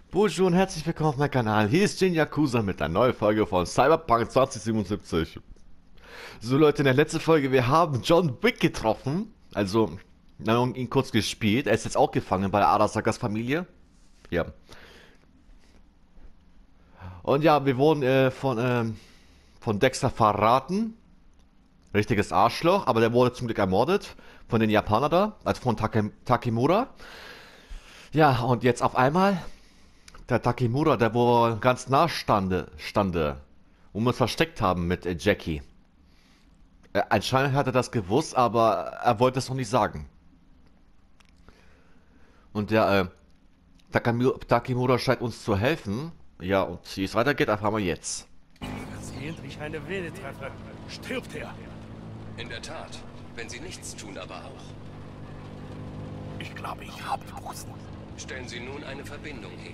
Bonjour und herzlich willkommen auf meinem Kanal. Hier ist Jin Yakuza mit einer neuen Folge von Cyberpunk 2077. So Leute, in der letzten Folge, wir haben John Wick getroffen. Also, wir haben ihn kurz gespielt. Er ist jetzt auch gefangen bei Arasakas Familie. Ja. Und ja, wir wurden von Dexter verraten. Richtiges Arschloch, aber der wurde zum Glück ermordet. Von den Japanern da, also von Takemura. Ja, und jetzt auf einmal der Takemura, der wohl ganz nah stande und wir uns versteckt haben mit Jackie. Anscheinend hat er das gewusst, aber er wollte es noch nicht sagen. Und der Takemura scheint uns zu helfen. Ja, und wie es weitergeht, erfahren wir jetzt. Versehentlich eine Wilde treffe, stirbt er. In der Tat. Wenn Sie nichts tun, aber auch. Ich glaube, ich habe Busen. Stellen Sie nun eine Verbindung her.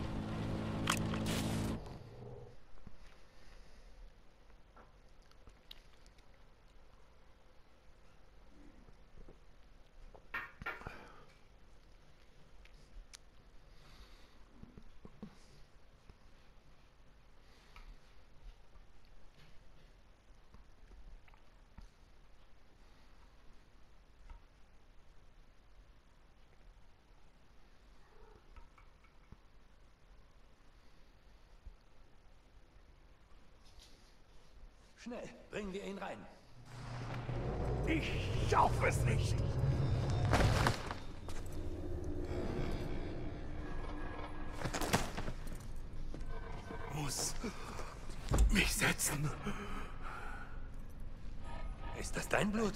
Schnell, bringen wir ihn rein. Ich schaffe es nicht. Muss mich setzen. Ist das dein Blut?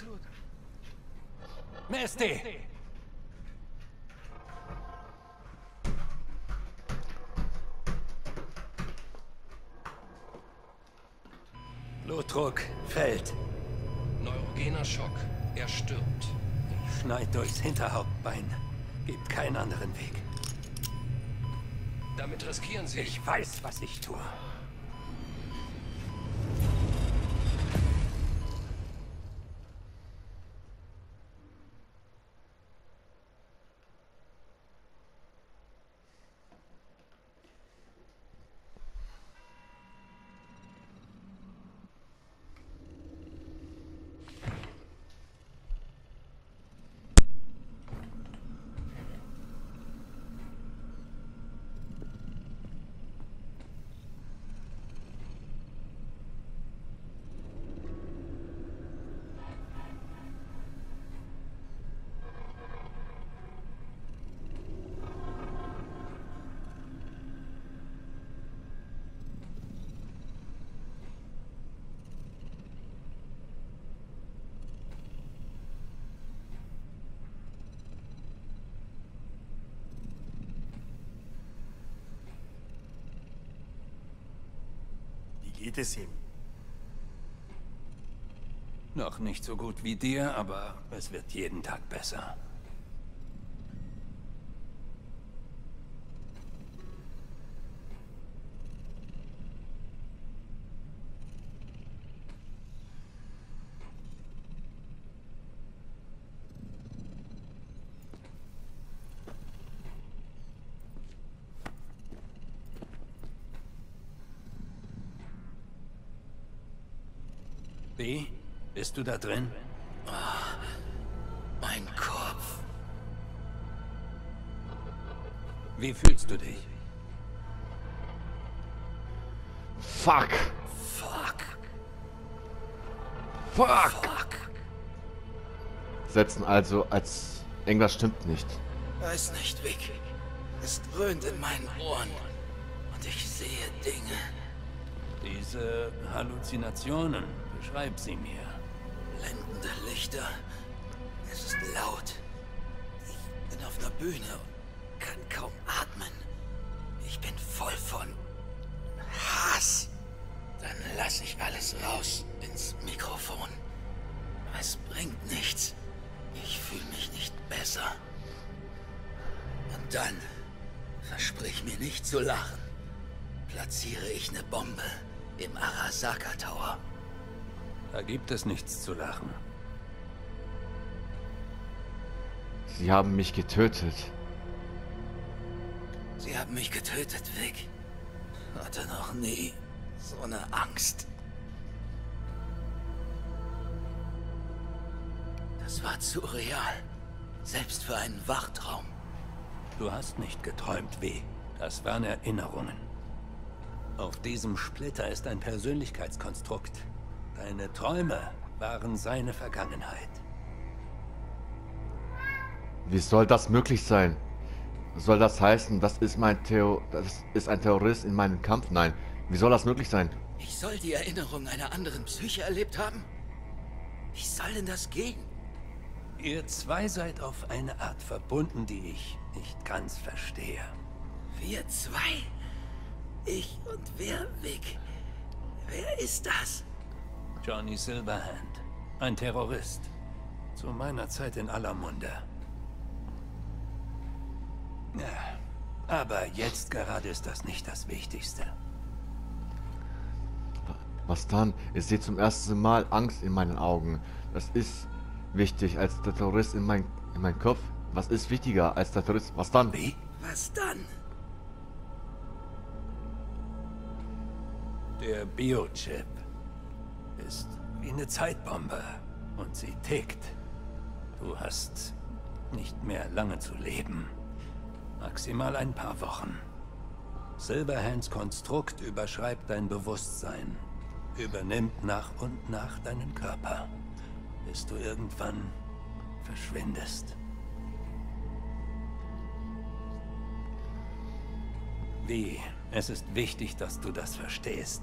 Misty! Blutdruck fällt. Neurogener Schock. Er stirbt. Ich schneid durchs Hinterhauptbein. Gibt keinen anderen Weg. Damit riskieren Sie. Ich weiß, was ich tue. Wie geht es ihm? Noch nicht so gut wie dir, aber es wird jeden Tag besser. Wie? Bist du da drin? Mein Kopf. Wie fühlst du dich? Fuck! Fuck. Fuck! Fuck. Setzen also, als irgendwas stimmt nicht. Weiß nicht, Vic. Es dröhnt in meinen Ohren. Und ich sehe Dinge. Diese Halluzinationen, beschreib sie mir. Blendende Lichter. Es ist laut. Ich bin auf einer Bühne und kann kaum atmen. Ich bin voll von Hass. Dann lasse ich alles raus ins Mikrofon. Es bringt nichts. Ich fühle mich nicht besser. Und dann, versprich mir nicht zu lachen, platziere ich eine Bombe im Arasaka Tower. Da gibt es nichts zu lachen. Sie haben mich getötet. Sie Sie haben mich getötet, Vic. Hatte noch nie so eine Angst. Das war zu real. Selbst für einen Wachtraum. Du hast nicht geträumt, W. Das waren Erinnerungen. Auf diesem Splitter ist ein Persönlichkeitskonstrukt. Deine Träume waren seine Vergangenheit. Wie soll das möglich sein? Soll das heißen, das ist ein Terrorist in meinem Kampf? Nein. Wie soll das möglich sein? Ich soll die Erinnerung einer anderen Psyche erlebt haben? Wie soll denn das gehen? Ihr zwei seid auf eine Art verbunden, die ich nicht ganz verstehe. Wir zwei? Ich und wer, Vic? Wer ist das? Johnny Silverhand. Ein Terrorist. Zu meiner Zeit in aller Munde. Ja, aber jetzt gerade ist das nicht das Wichtigste. Was dann? Ich sehe zum ersten Mal Angst in meinen Augen. Das ist wichtig als der Terrorist in meinem Kopf. Was ist wichtiger als der Terrorist? Was dann? Wie? Was dann? Der Biochip ist wie eine Zeitbombe und sie tickt. Du hast nicht mehr lange zu leben. Maximal ein paar Wochen. Silverhands Konstrukt überschreibt dein Bewusstsein, übernimmt nach und nach deinen Körper, bis du irgendwann verschwindest. Wie? Es ist wichtig, dass du das verstehst.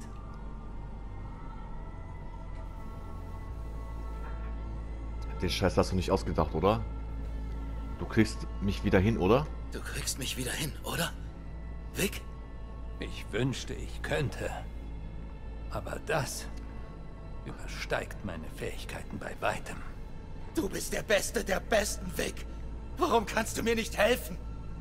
Den Scheiß hast du nicht ausgedacht, oder? Du kriegst mich wieder hin, oder? Du kriegst mich wieder hin, oder? Vic? Ich wünschte, ich könnte. Aber das übersteigt meine Fähigkeiten bei weitem. Du bist der Beste der Besten, Vic. Warum kannst du mir nicht helfen?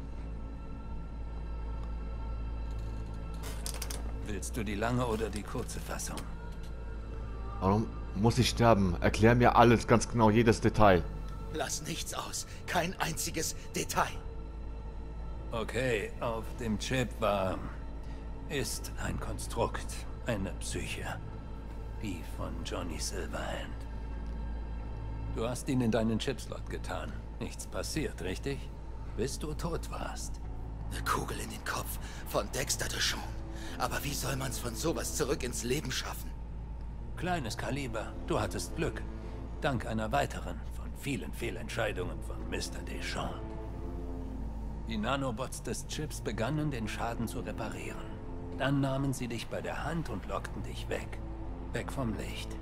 Willst du die lange oder die kurze Fassung? Warum muss ich sterben? Erklär mir alles, ganz genau, jedes Detail. Lass nichts aus. Kein einziges Detail. Okay, auf dem Chip ist ein Konstrukt, eine Psyche, wie von Johnny Silverhand. Du hast ihn in deinen Chipslot getan. Nichts passiert, richtig? Bis du tot warst. Eine Kugel in den Kopf von Dexter DeShawn. Aber wie soll man's von sowas zurück ins Leben schaffen? Kleines Kaliber, du hattest Glück. Dank einer weiteren von vielen Fehlentscheidungen von Mr. DeShawn. Die Nanobots des Chips begannen, den Schaden zu reparieren. Dann nahmen sie dich bei der Hand und lockten dich weg. Weg vom Licht.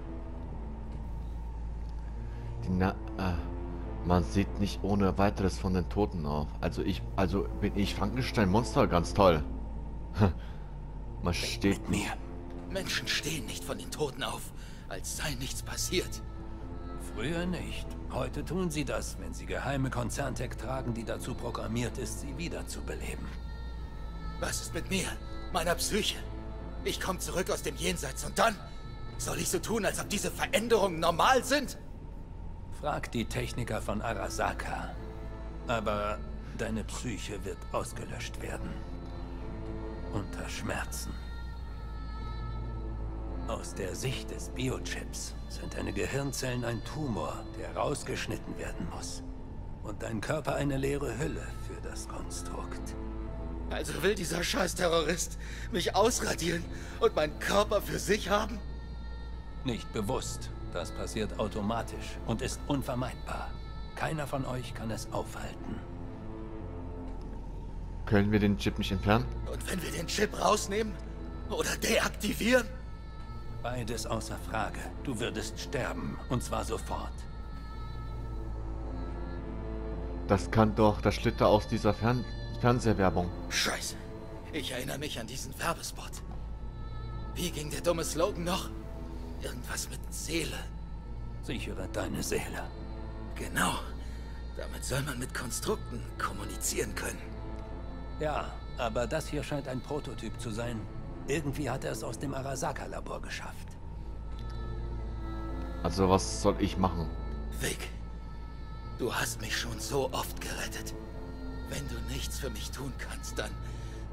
Man sieht nicht ohne weiteres von den Toten auf. Also bin ich Frankenstein-Monster? Ganz toll. Man steht Mit mir. Menschen stehen nicht von den Toten auf, als sei nichts passiert. Früher nicht. Heute tun sie das, wenn sie geheime Konzerntech tragen, die dazu programmiert ist, sie wiederzubeleben. Was ist mit mir, meiner Psyche? Ich komme zurück aus dem Jenseits und dann soll ich so tun, als ob diese Veränderungen normal sind? Frag die Techniker von Arasaka. Aber deine Psyche wird ausgelöscht werden. Unter Schmerzen. Aus der Sicht des Biochips sind deine Gehirnzellen ein Tumor, der rausgeschnitten werden muss. Und dein Körper eine leere Hülle für das Konstrukt. Also will dieser Scheiß-Terrorist mich ausradieren und meinen Körper für sich haben? Nicht bewusst. Das passiert automatisch und ist unvermeidbar. Keiner von euch kann es aufhalten. Können wir den Chip nicht entfernen? Und wenn wir den Chip rausnehmen? Oder deaktivieren? Beides außer Frage. Du würdest sterben, und zwar sofort. Das kann doch der Schlitter aus dieser Fernsehwerbung. Scheiße. Ich erinnere mich an diesen Werbespot. Wie ging der dumme Slogan noch? Irgendwas mit Seele. Sichere deine Seele. Genau. Damit soll man mit Konstrukten kommunizieren können. Ja, aber das hier scheint ein Prototyp zu sein. Irgendwie hat er es aus dem Arasaka-Labor geschafft. Also was soll ich machen? Vic, du hast mich schon so oft gerettet. Wenn du nichts für mich tun kannst, dann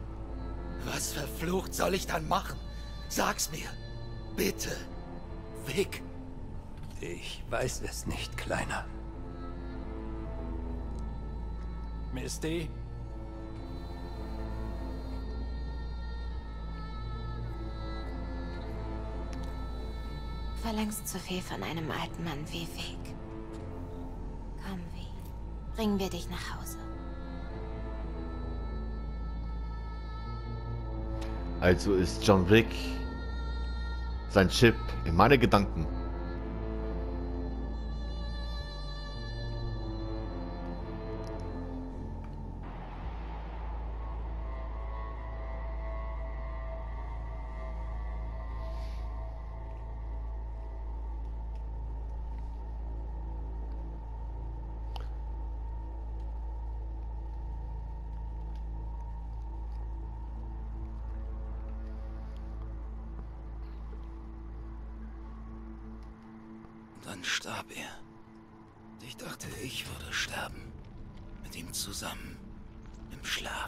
Was verflucht soll ich dann machen? Sag's mir. Bitte. Vic. Ich weiß es nicht, Kleiner. Misty? Du verlangst zu viel von einem alten Mann wie Vic. Komm, Vi. Bringen wir dich nach Hause. Also ist John Wick sein Chip in meine Gedanken. Dann starb er. Ich dachte, ich würde sterben. Mit ihm zusammen. Im Schlaf.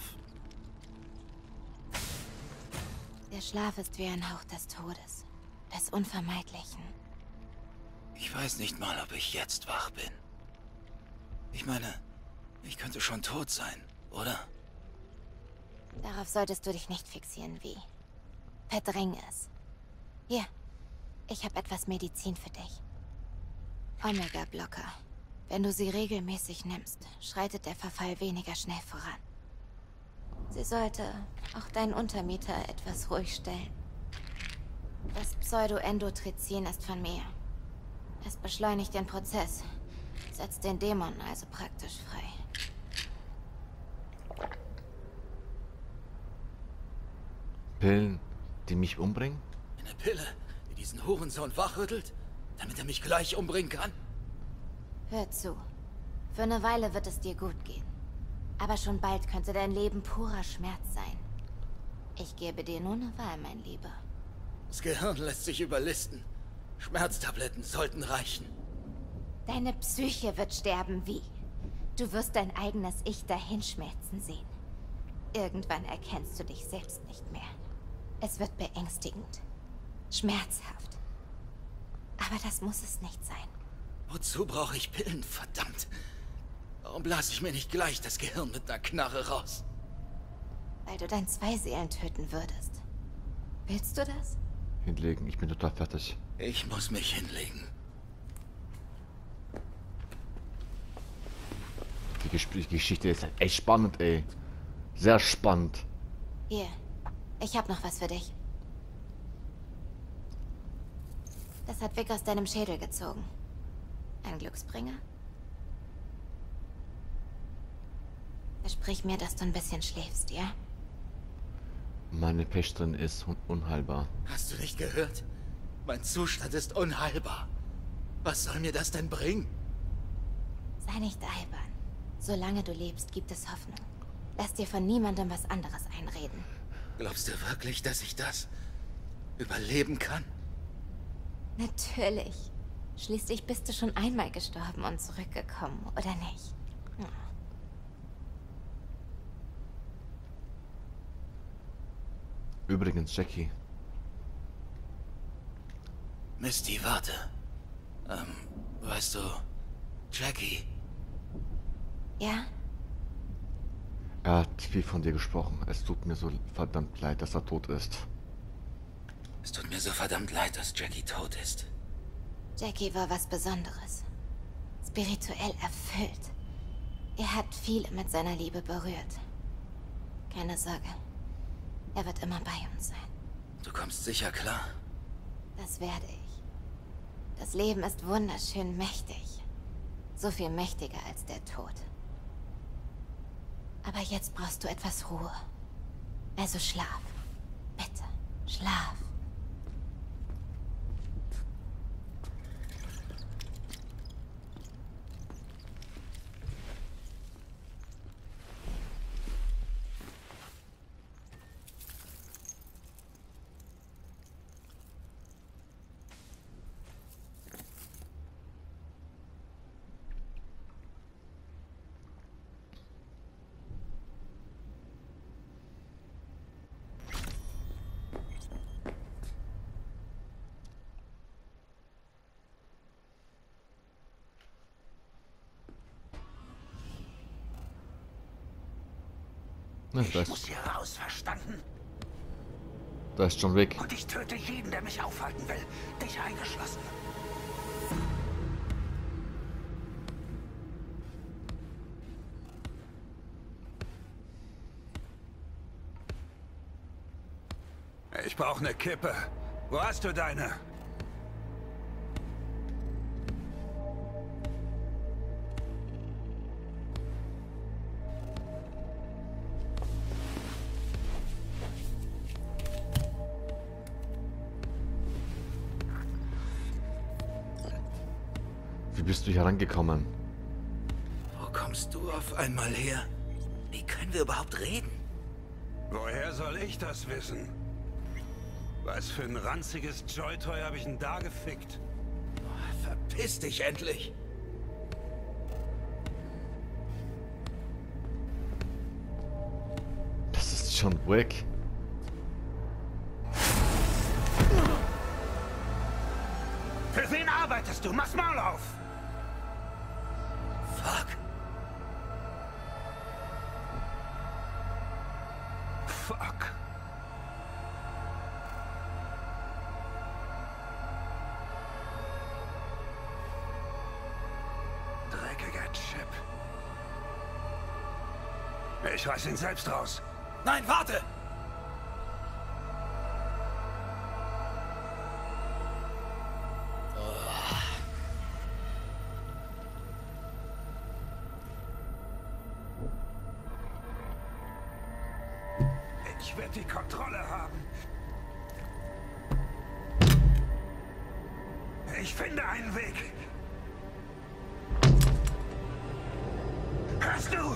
Der Schlaf ist wie ein Hauch des Todes. Des Unvermeidlichen. Ich weiß nicht mal, ob ich jetzt wach bin. Ich meine, ich könnte schon tot sein, oder? Darauf solltest du dich nicht fixieren, Vi. Verdräng es. Hier, ich habe etwas Medizin für dich. Omega-Blocker. Wenn du sie regelmäßig nimmst, schreitet der Verfall weniger schnell voran. Sie sollte auch deinen Untermieter etwas ruhig stellen. Das Pseudoendotrizin ist von mir. Es beschleunigt den Prozess, setzt den Dämon also praktisch frei. Pillen, die mich umbringen? Eine Pille, die diesen Hurensohn wachrüttelt, damit er mich gleich umbringen kann? Hör zu. Für eine Weile wird es dir gut gehen. Aber schon bald könnte dein Leben purer Schmerz sein. Ich gebe dir nur eine Wahl, mein Lieber. Das Gehirn lässt sich überlisten. Schmerztabletten sollten reichen. Deine Psyche wird sterben, wie? Du wirst dein eigenes Ich dahinschmelzen sehen. Irgendwann erkennst du dich selbst nicht mehr. Es wird beängstigend. Schmerzhaft. Aber das muss es nicht sein. Wozu brauche ich Pillen, verdammt? Warum blase ich mir nicht gleich das Gehirn mit einer Knarre raus? Weil du dann 2 Seelen töten würdest. Willst du das? Hinlegen, ich bin total fertig. Ich muss mich hinlegen. Die Geschichte ist halt echt spannend, ey. Sehr spannend. Hier, ich hab noch was für dich. Das hat Vic aus deinem Schädel gezogen. Ein Glücksbringer? Versprich mir, dass du ein bisschen schläfst, ja? Meine Pächterin ist unheilbar. Hast du nicht gehört? Mein Zustand ist unheilbar. Was soll mir das denn bringen? Sei nicht albern. Solange du lebst, gibt es Hoffnung. Lass dir von niemandem was anderes einreden. Glaubst du wirklich, dass ich das überleben kann? Natürlich. Schließlich bist du schon einmal gestorben und zurückgekommen, oder nicht? Ja. Übrigens, Jackie. Misty, warte. Weißt du, Jackie, Ja? Er hat viel von dir gesprochen. Es tut mir so verdammt leid, dass er tot ist. es tut mir so verdammt leid, dass Jackie tot ist. Jackie war was Besonderes. Spirituell erfüllt. Er hat viele mit seiner Liebe berührt. Keine Sorge. Er wird immer bei uns sein. Du kommst sicher klar? Das werde ich. Das Leben ist wunderschön mächtig. So viel mächtiger als der Tod. Aber jetzt brauchst du etwas Ruhe. Also schlaf. Bitte, schlaf. Ne, Ich muss hier raus, verstanden? da ist John Wick. Und ich töte jeden, der mich aufhalten will. Dich eingeschlossen. Ich brauche eine Kippe. Wo hast du deine? Wie bist du hier rangekommen? Wo kommst du auf einmal her? Wie können wir überhaupt reden? Woher soll ich das wissen? Was für ein ranziges Joy-Toy habe ich denn da gefickt? Verpiss dich endlich. Das ist John Wick. Für wen arbeitest du? Mach's Maul auf! Fuck. Fuck. Dreckiger Chip. Ich reiß ihn selbst raus. Nein, warte! Ich werde die Kontrolle haben. Ich finde einen Weg. Hörst du?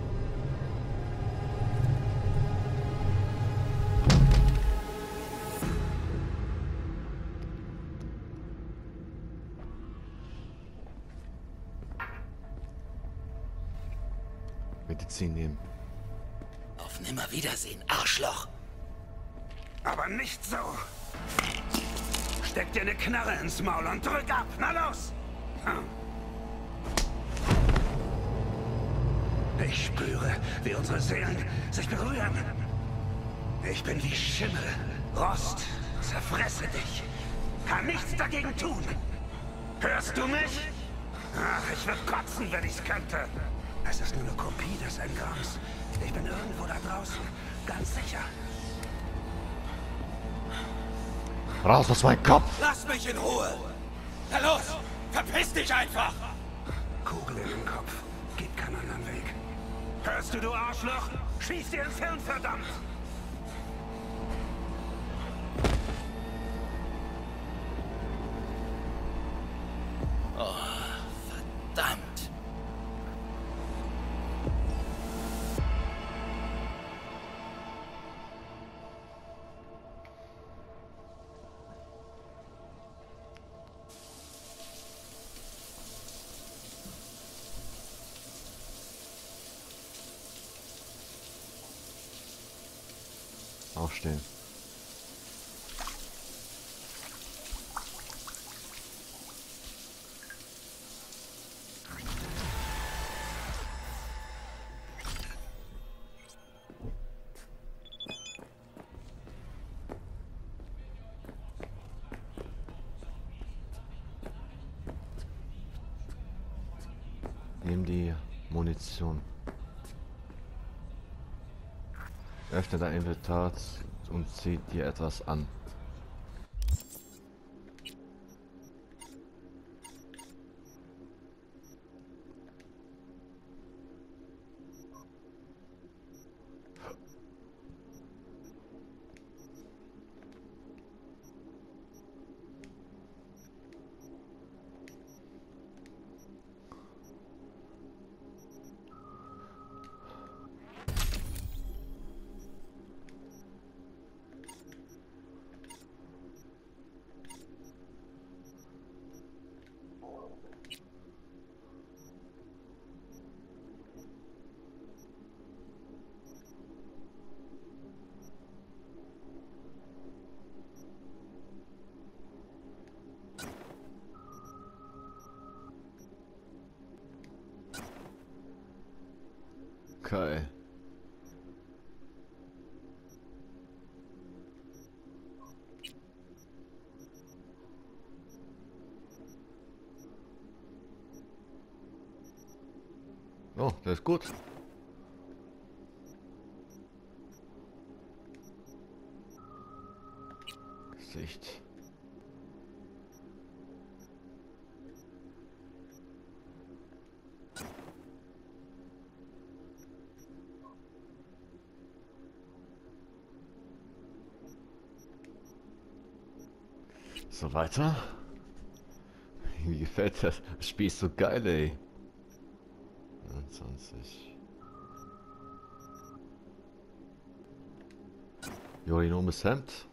Medizin nehmen. Auf Nimmerwiedersehen, Arschloch! Aber nicht so. Steck dir eine Knarre ins Maul und drück ab. Na los! Ich spüre, wie unsere Seelen sich berühren. Ich bin wie Schimmel, Rost, zerfresse dich. Kann nichts dagegen tun. Hörst du mich? Ach, ich würde kotzen, wenn ich's könnte. Es ist nur eine Kopie des Engramms. Ich bin irgendwo da draußen, ganz sicher. Raus aus meinem Kopf! Lass mich in Ruhe! Na los! Verpiss dich einfach! Kugel in den Kopf. Gibt keinen anderen Weg. Hörst du Arschloch? Schieß dir ins Hirn, verdammt! Verdammt! Aufstehen. Nimm die Munition. Öffne dein Inventar und zieh dir etwas an. Okay. Oh, der ist gut. Gesicht. So weiter. Mir gefällt das. Das Spiel ist so geil, ey. 29. Jorinomes Hemd.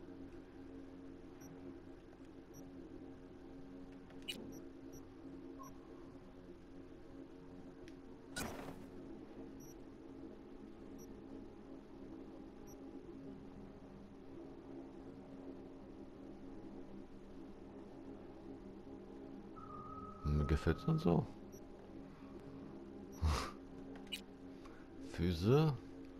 Mir gefällt es dann so. Füße.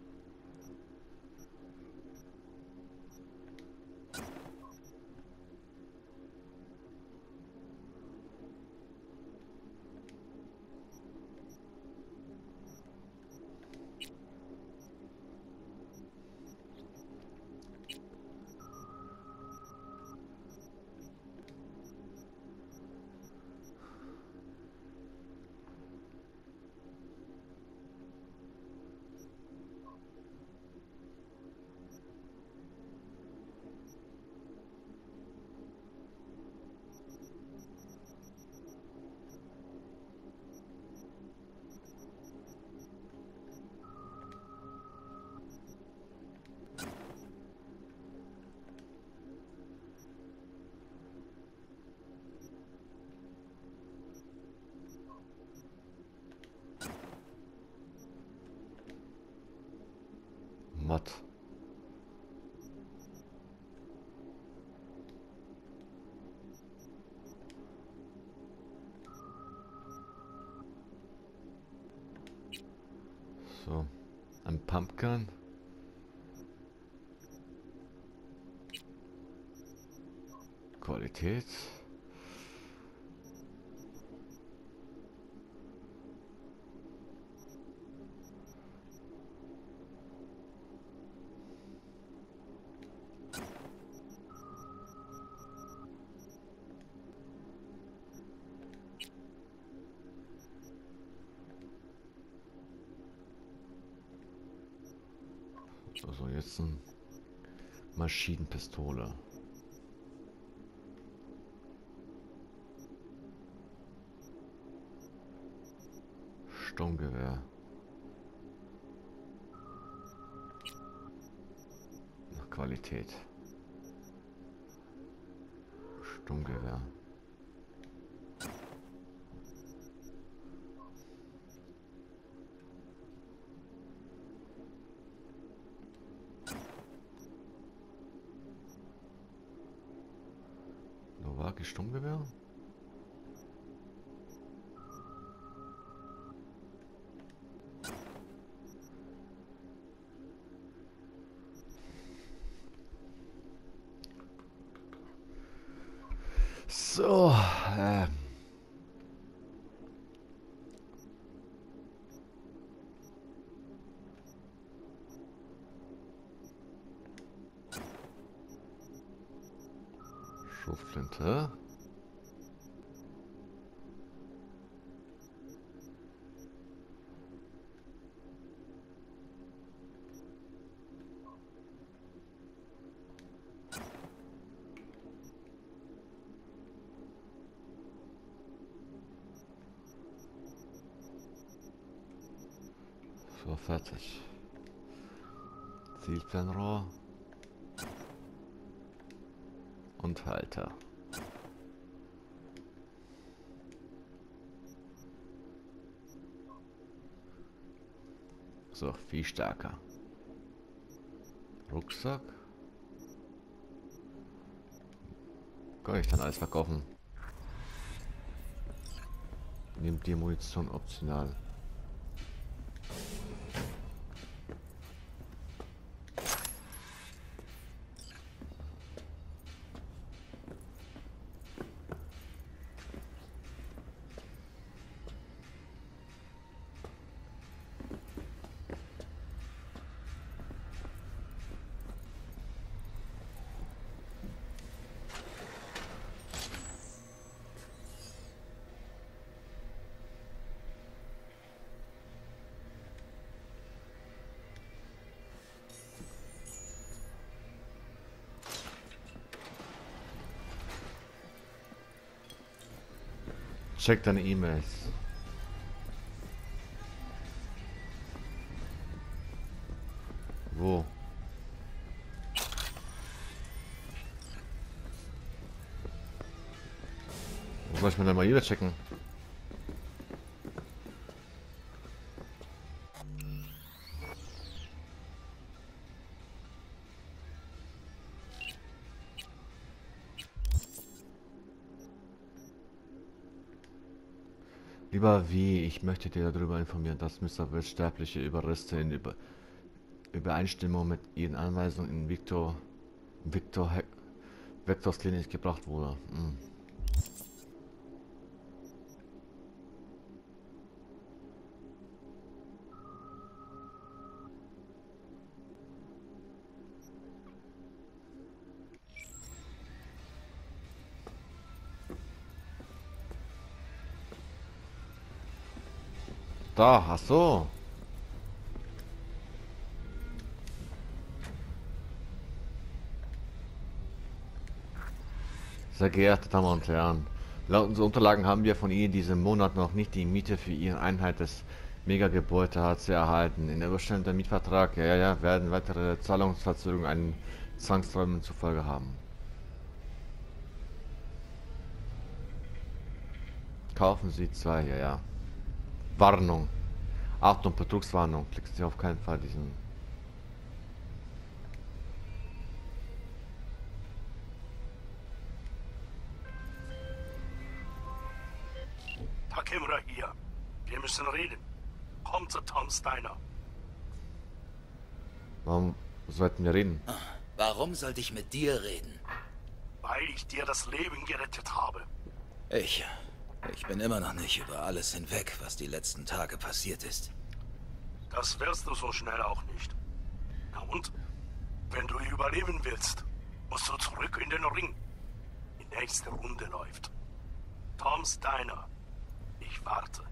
Matt. So, ein Pumpkin. Qualität. Also jetzt eine Maschinenpistole. Sturmgewehr. Nach Qualität. Sturmgewehr. Nowaki Sturmgewehr? So, Schrotflinte. So, fertig. Zielfernrohr. Und Halter. So, viel stärker. Rucksack. Kann ich dann alles verkaufen. Nimmt die Munition optional. Check deine E-Mails. Wo? Wo soll ich mir denn mal E-Mail checken? Lieber wie, ich möchte dir darüber informieren, dass Mr. Will sterbliche Überreste in Übereinstimmung mit ihren Anweisungen in Victors Klinik gebracht wurde. Hm. Da, ach so. Sehr geehrte Damen und Herren, laut unseren Unterlagen haben wir von Ihnen diesen Monat noch nicht die Miete für Ihre Einheit des Megagebäude HC erhalten. In der Überstellung der Mietvertrag, werden weitere Zahlungsverzögerungen einen Zwangsräumen zur Folge haben. Kaufen Sie zwei, Warnung. Achtung, Betrugswarnung. Klicken Sie auf keinen Fall diesen. Takemura hier. Wir müssen reden. Komm zu Tom Steiner. Warum sollten wir reden? Warum sollte ich mit dir reden? Weil ich dir das Leben gerettet habe. Ich bin immer noch nicht über alles hinweg, was die letzten Tage passiert ist. Das wirst du so schnell auch nicht. Na und? Wenn du überleben willst, musst du zurück in den Ring. Die nächste Runde läuft. Tom Steiner. Ich warte.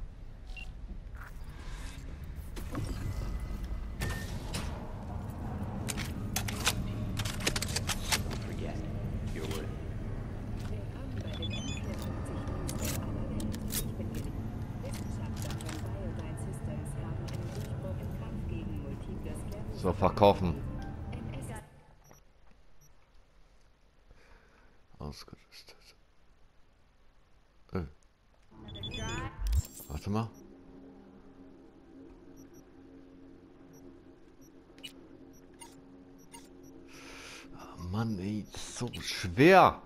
So, verkaufen. Ausgerüstet. Warte mal. Oh Mann, ey, das ist so schwer.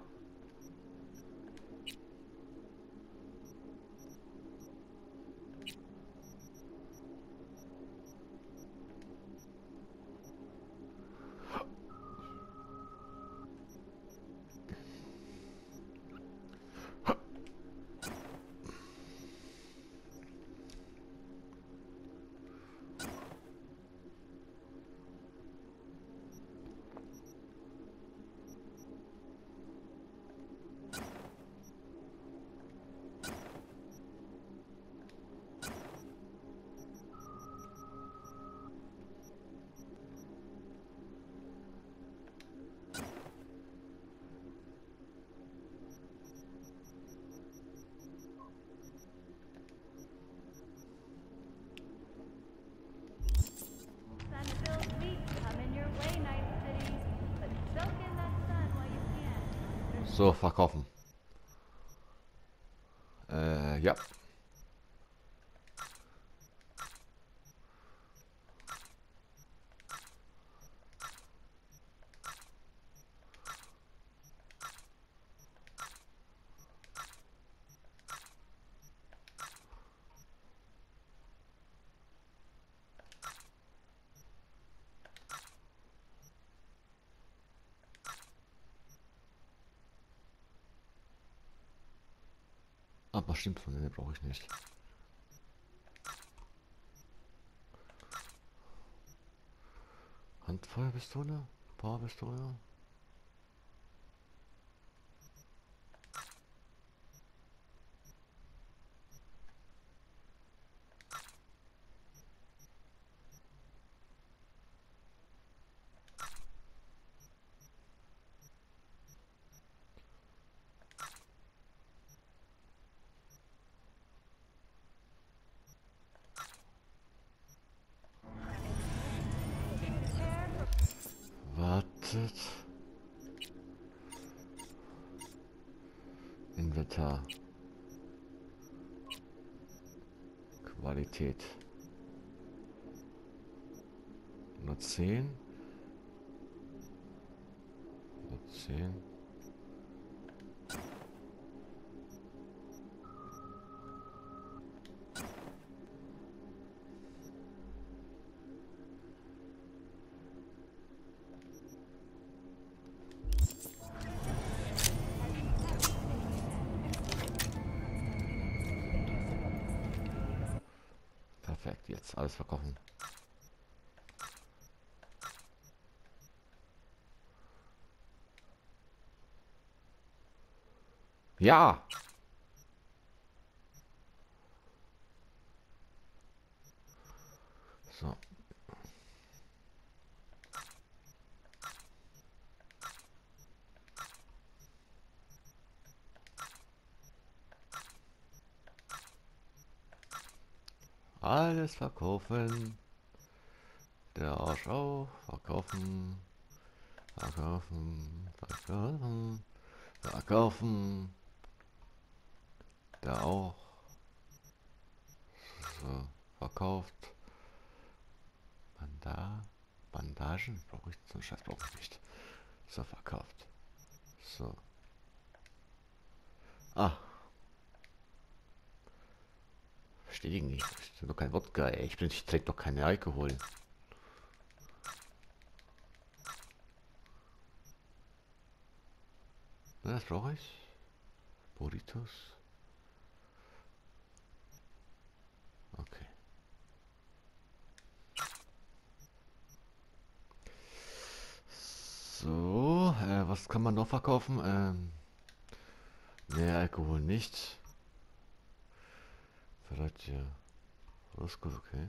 So, verkaufen. Ja. Aber stimmt von denen brauche ich nicht. Handfeuerpistole? Powerpistole? Wartet. Inventar. Qualität. 110. 110. Perfekt, jetzt alles verkaufen. Ja. So. Alles verkaufen. Der Arsch auch. Verkaufen. Verkaufen. Verkaufen. Verkaufen. Der auch. So. Verkauft. Bandagen brauche ich zum Scheiß brauche ich nicht. So, verkauft. So. Ah. Verstehe ich nicht. Ich trinke doch kein Wodka, ey. Ich trinke doch keinen Alkohol. Na, das brauche ich. Burritos. Okay. So, was kann man noch verkaufen? Mehr Alkohol nicht. Vielleicht hier. Roscoe, okay.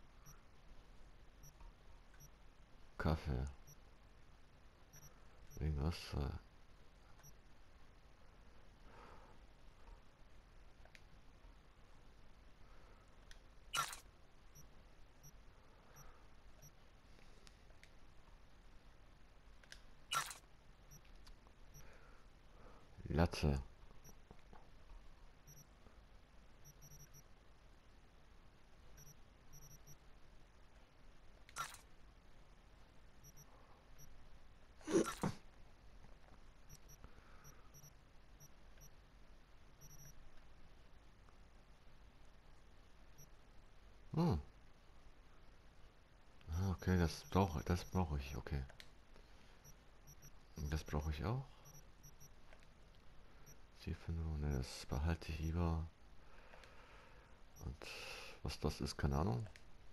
Kaffee. Irgendwas. Latte. Okay, das brauche ich, okay. Das brauche ich auch. Ne, das behalte ich lieber. Und was das ist, keine Ahnung.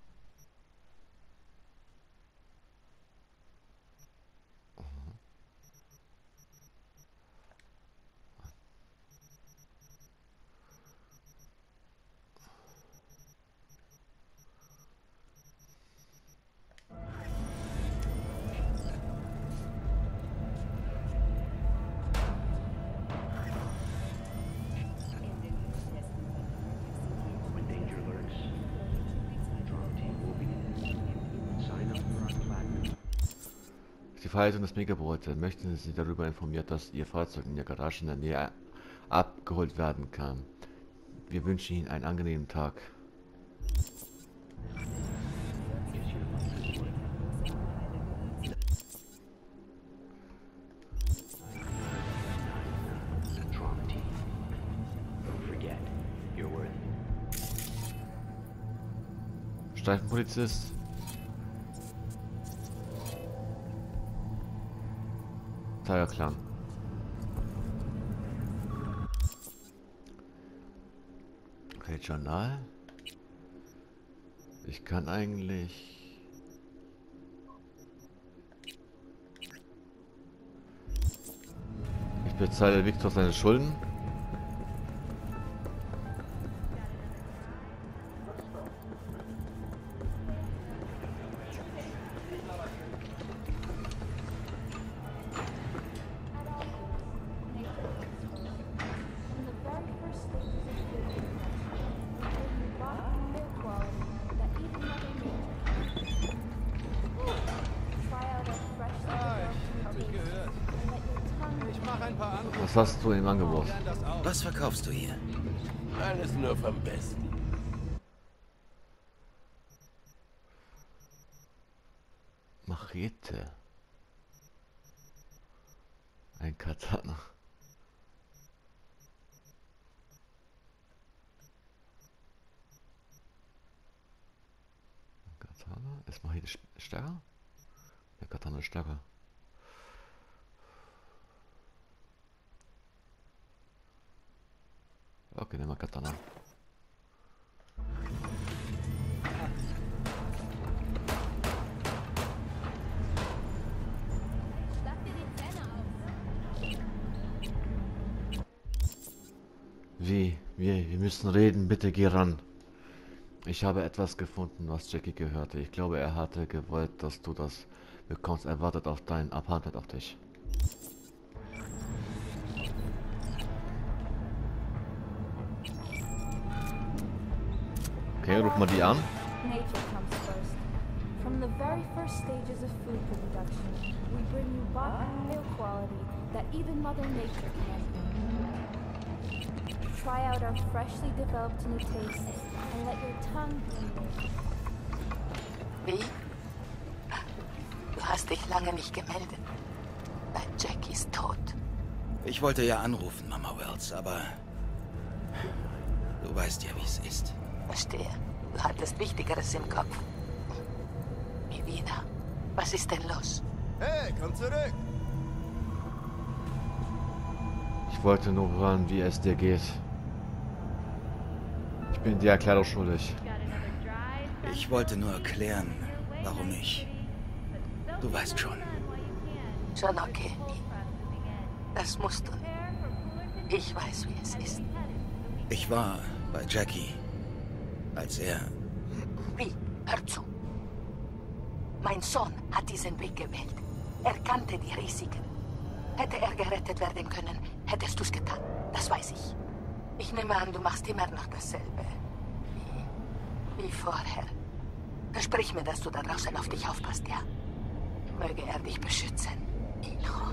Die Verhaltung des Megaboote. Möchten Sie darüber informiert, dass Ihr Fahrzeug in der Garage in der Nähe abgeholt werden kann? Wir wünschen Ihnen einen angenehmen Tag. Streifenpolizist. Klang. Okay, Journal. Ich kann eigentlich... Ich bezahle Victor seine Schulden. paar Anrufe. Was hast du im Angebot? Was verkaufst du hier? Alles nur vom Besten. Machete. Ein Katana. Katana? Ist Machete stärker? Der Katana ist stärker. Okay, nehmen wir Katana. Wir müssen reden, bitte geh ran. Ich habe etwas gefunden, was Jackie gehörte. Ich glaube, er hatte gewollt, dass du das bekommst. Er wartet auf dein Apartment auf dich. Okay, ruf mal die an. Nature comes first. From the very first stages of food production, we bring you botany quality that even Mother Nature can't. Try out our freshly developed new tastes and let your tongue bleed. Wie? Du hast dich lange nicht gemeldet. Jackie ist tot. Ich wollte ja anrufen, Mama Wells, aber du weißt ja, wie es ist. Verstehe. Du hattest Wichtigeres im Kopf. Nie wieder. Was ist denn los? Hey, komm zurück! Ich wollte nur hören, wie es dir geht. Ich bin dir Erklärung schuldig. Ich wollte nur erklären, warum ich... Du weißt schon. Schon okay. Das musst du. Ich weiß, wie es ist. Ich war bei Jackie, als er... Wie? Hör zu. Mein Sohn hat diesen Weg gewählt. Er kannte die Risiken. Hätte er gerettet werden können, hättest du es getan. Das weiß ich. Ich nehme an, du machst immer noch dasselbe. Wie vorher. Versprich mir, dass du da draußen auf dich aufpasst, ja? Möge er dich beschützen. Hijo.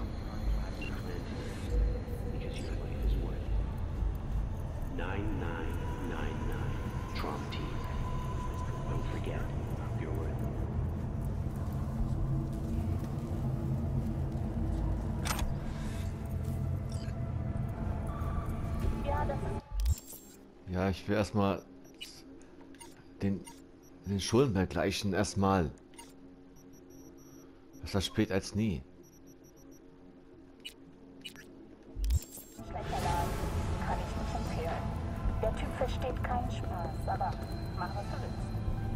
Ja, ich will erstmal den Schulden begleichen. Erstmal. Besser spät als nie. Schlechter Laden, kann ich nicht empfehlen. Der Typ versteht keinen Spaß, aber mach was du willst.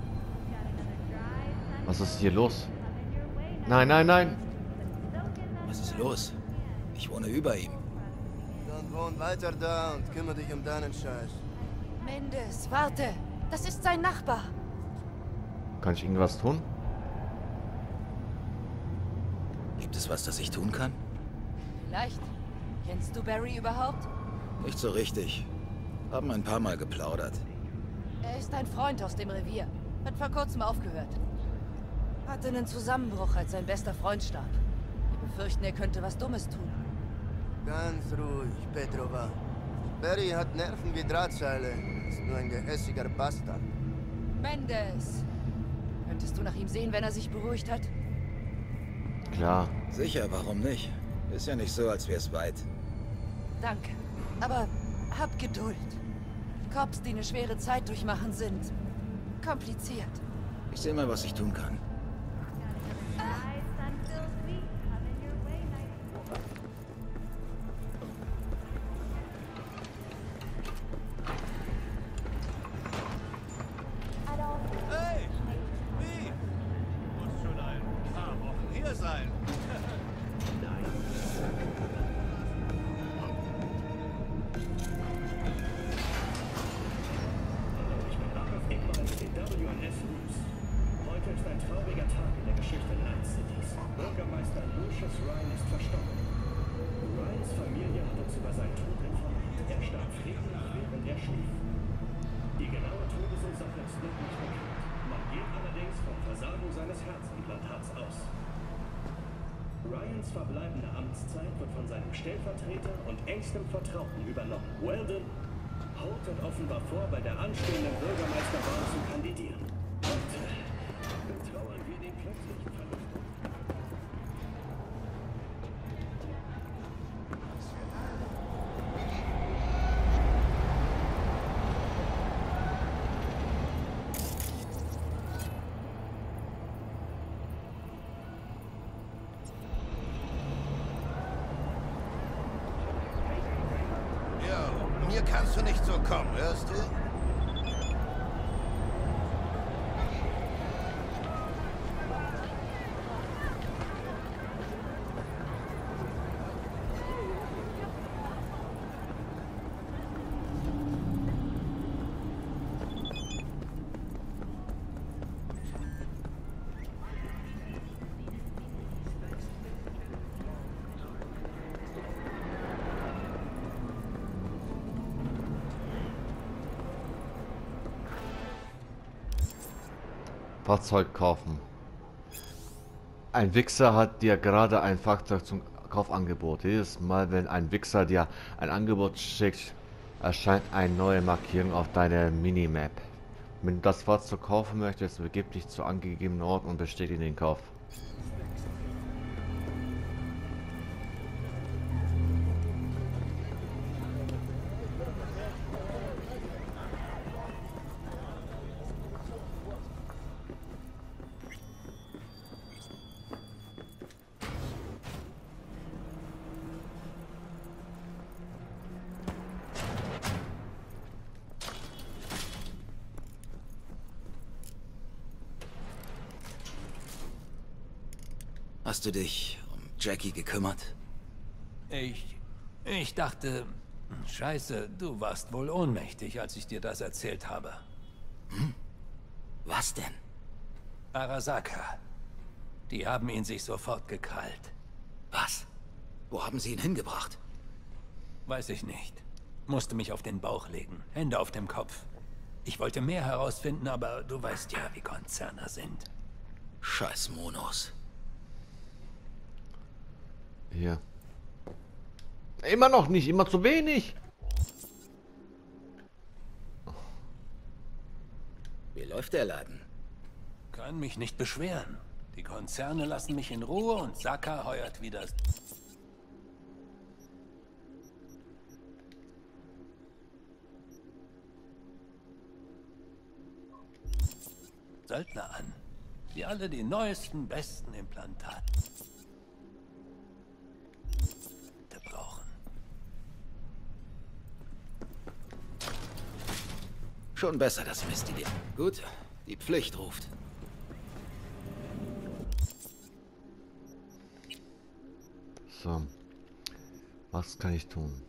Was ist hier los? Nein, nein, nein! Was ist los? Ich wohne über ihm. Dann wohn weiter da und kümmere dich um deinen Scheiß. Mendes, warte! Das ist sein Nachbar! Kann ich irgendwas tun? Gibt es was, das ich tun kann? Vielleicht. Kennst du Barry überhaupt? Nicht so richtig. Haben ein paar Mal geplaudert. Er ist ein Freund aus dem Revier. Hat vor kurzem aufgehört. Hatte einen Zusammenbruch, als sein bester Freund starb. Wir befürchten, er könnte was Dummes tun. Ganz ruhig, Petrova. Barry hat Nerven wie Drahtseile. Ist nur ein gehässiger Bastard. Mendes! Könntest du nach ihm sehen, wenn er sich beruhigt hat? Klar. Sicher, warum nicht? Ist ja nicht so, als wäre es weit. Danke. Aber hab Geduld. Cops, die eine schwere Zeit durchmachen, sind kompliziert. Ich sehe mal, was ich tun kann. Hey! Wie? Du musst schon ein paar Wochen hier sein. Heute ist ein trauriger Tag in der Geschichte Night Cities. Bürgermeister Lucius Ryan ist verstorben. Ryans Familie hat uns über seinen Tod informiert. Er starb friedlich, während er schlief. Die genaue Todesursache ist noch nicht bekannt. Man geht allerdings vom Versagen seines Herzimplantats aus. Ryans Thorns verbleibende Amtszeit wird von seinem Stellvertreter und engstem Vertrauten übernommen. Weldon Holt offenbar vor, bei der anstehenden Bürgermeisterwahl zu kandidieren. Heute betrauern wir den plötzlichen Verlust. Mir kannst du nicht so kommen, hörst du? Fahrzeug kaufen. Ein Wichser hat dir gerade ein Fahrzeug zum Kaufangebot. Jedes Mal, wenn ein Wichser dir ein Angebot schickt, erscheint eine neue Markierung auf deiner Minimap. Wenn du das Fahrzeug kaufen möchtest, begib dich zu angegebenen Ort und bestätige den Kauf. Hast du dich um Jackie gekümmert? Ich dachte... Scheiße, du warst wohl ohnmächtig, als ich dir das erzählt habe. Hm? Was denn? Arasaka. Die haben ihn sich sofort gekrallt. Was? Wo haben sie ihn hingebracht? Weiß ich nicht. Musste mich auf den Bauch legen, Hände auf dem Kopf. Ich wollte mehr herausfinden, aber du weißt ja, wie Konzerne sind. Scheiß Monos. Hier. Immer noch nicht, immer zu wenig. Wie läuft der Laden? Kann mich nicht beschweren. Die Konzerne lassen mich in Ruhe und Saka heuert wieder Söldner an, die alle die neuesten, besten Implantate brauchen. Schon besser, das Mistidee. Gut, die Pflicht ruft. So. Was kann ich tun?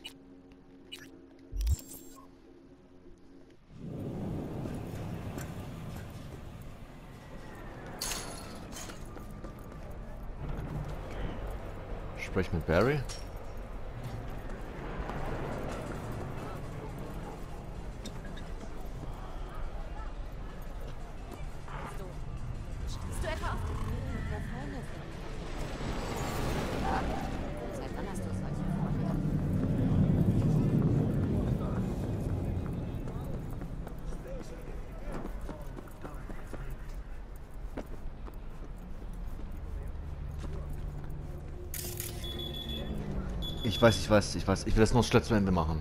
Sprich mit Barry. Stehst du etwa auf der Freunde? Ja. Seit wann hast du solche Freunde? Ich weiß. Ich will das nur schnell zu Ende machen.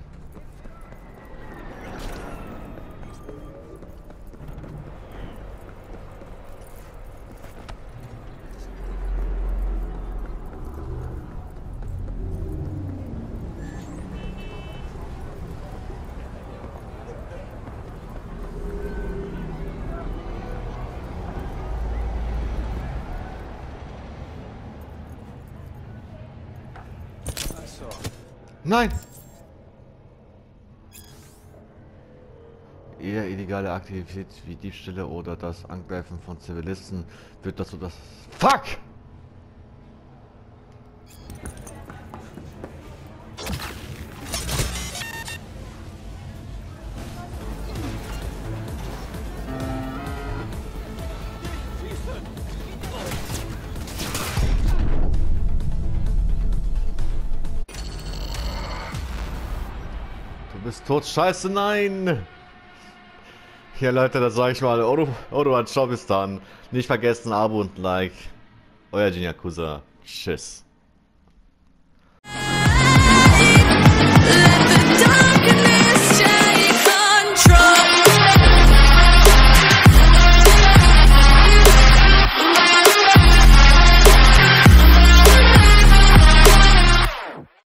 Nein! Eher illegale Aktivität wie Diebstähle oder das Angreifen von Zivilisten wird dazu das... Fuck! Tod, scheiße, nein! Ja, Leute, das sag ich mal. Oruan, ciao, bis dann. Nicht vergessen, Abo und Like. Euer Jin Yakuza. Tschüss.